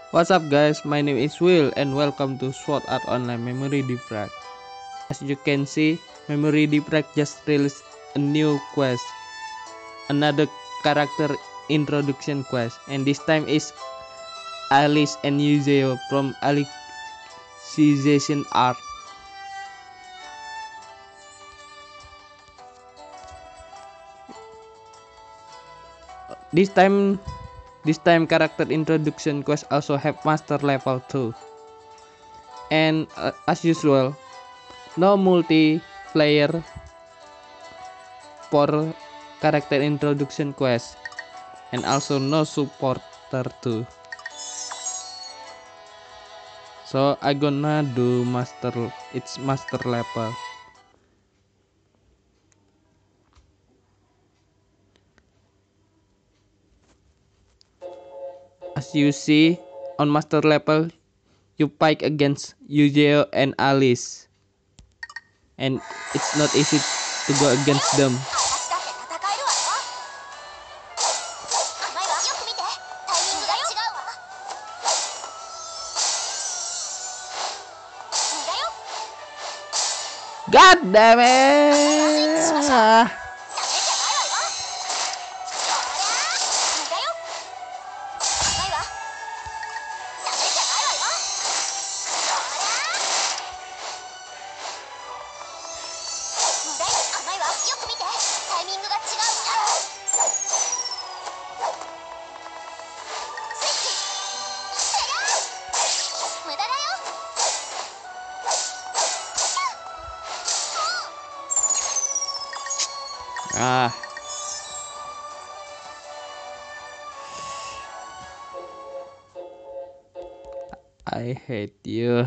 What's up guys, my name is Will and welcome to Sword Art Online Memory Defrag. As you can see, Memory Defrag just released a new quest, another character introduction quest, and this time is Alice and Yuzeo from Alicization Arc. This time character introduction quest also have master level 2. And as usual, no multiplayer for character introduction quest, and also no supporter too. So I gonna do master level. As you see on master level, you fight against Yuzeo and Alice, and it's not easy to go against them. God damn it! I hate you.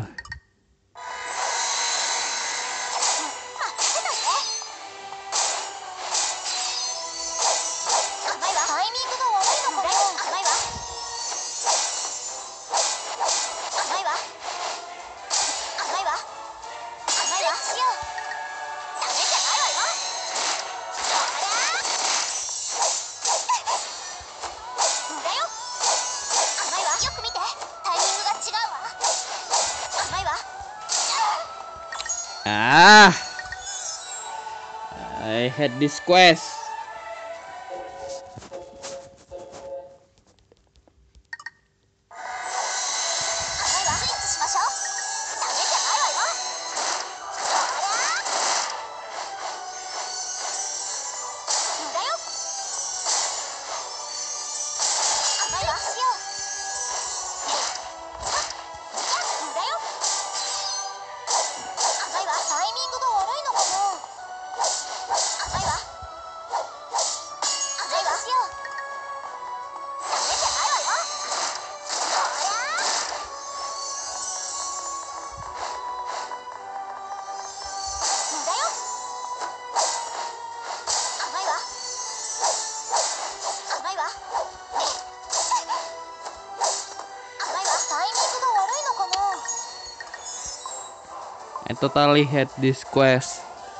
I hate this quest. I totally hate this quest.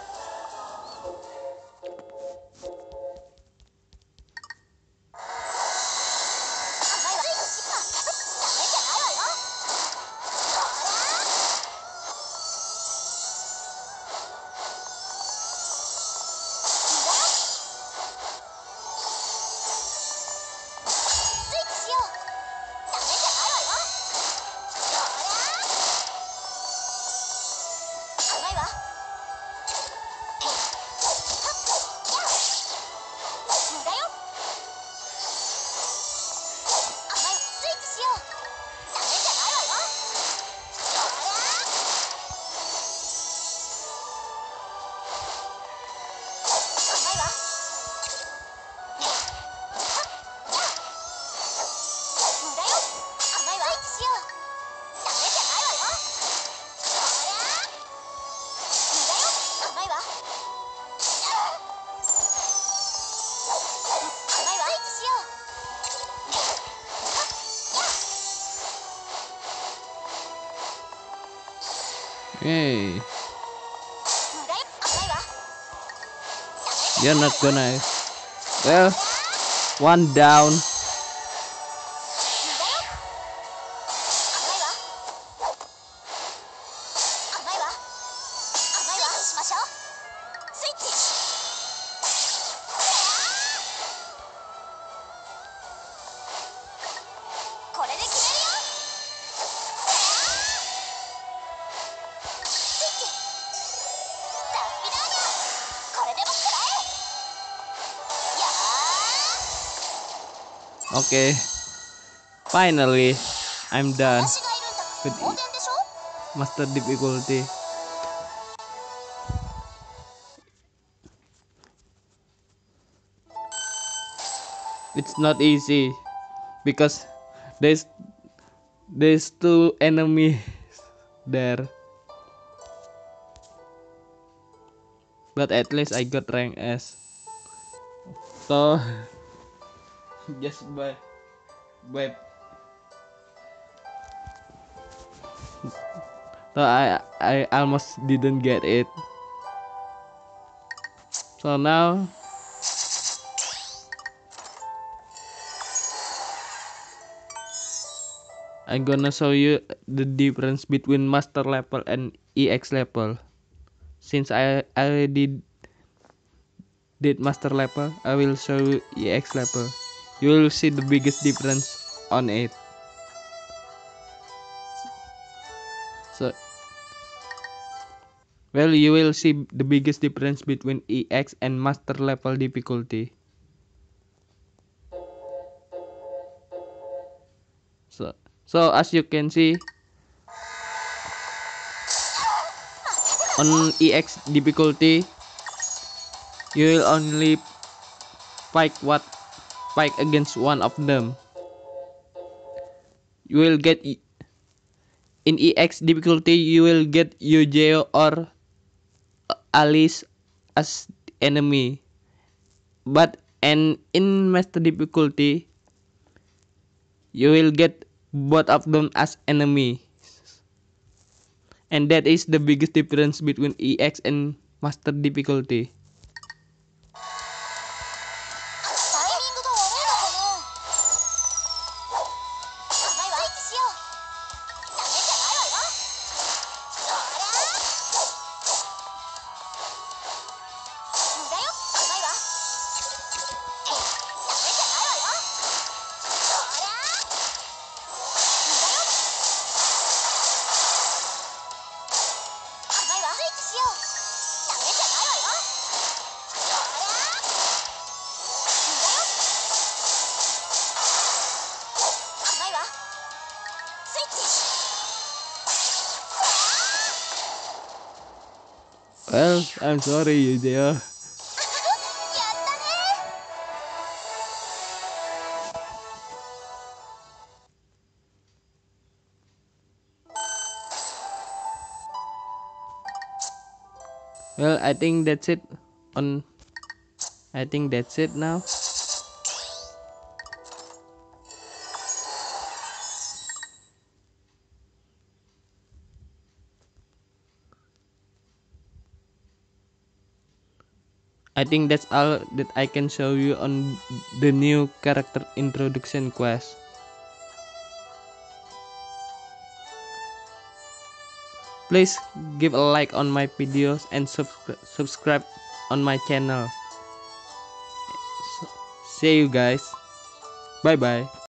Hey, you're not gonna. Well, one down. Okay, finally, I'm done with master difficulty. It's not easy because there's two enemies there, but at least I got rank S. So just by so I almost didn't get it. So now I'm gonna show you the difference between master level and EX level. Since I already did master level, I will show you EX level. You will see the biggest difference on it. So well, you will see the biggest difference between EX and master level difficulty. So as you can see, on EX difficulty, you will only fight against one of them. You will get in EX difficulty, you will get Eugeo or Alice as enemy. But and in master difficulty, you will get both of them as enemy. And that is the biggest difference between EX and master difficulty. Well, I'm sorry, Eugeo. Well, I think that's it on I think that's it now. I think that's all that I can show you on the new character introduction quest. Please give a like on my videos and subscribe on my channel. See you guys. Bye bye.